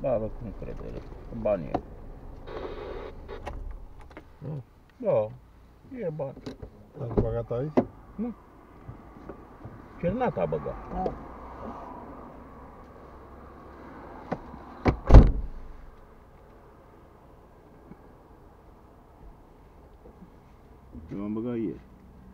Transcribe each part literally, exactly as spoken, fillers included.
Da, vă cu încredere. Cu bani e. Nu? Da, e bani. Ați băgat aici? Nu. Cernat a băgat. Ah. Eu am băgat ieri.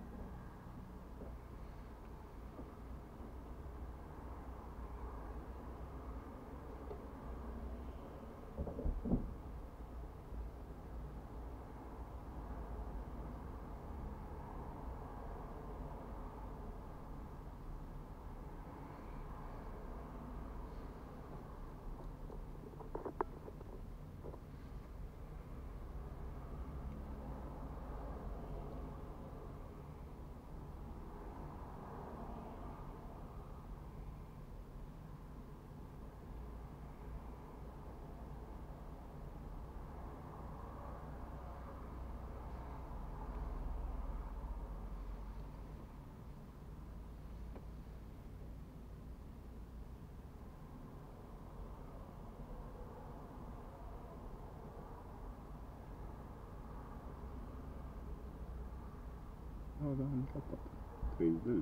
Da, da, am capat. treizeci.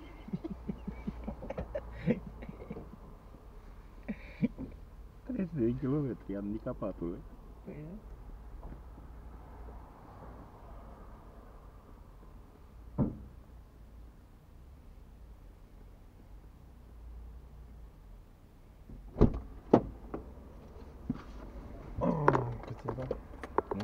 treizeci de kilometri, handicapatul. Păi, Câțiva? Nu.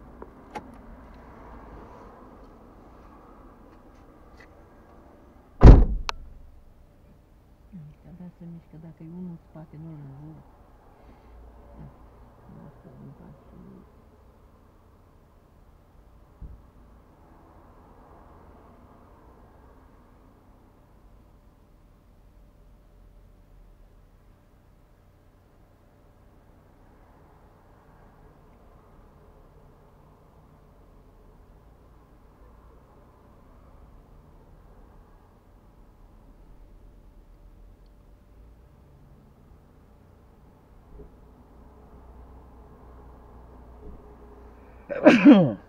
abia se mișcă, dacă e unul în spate, nu în jur. Da. Asta nu face. Ahem.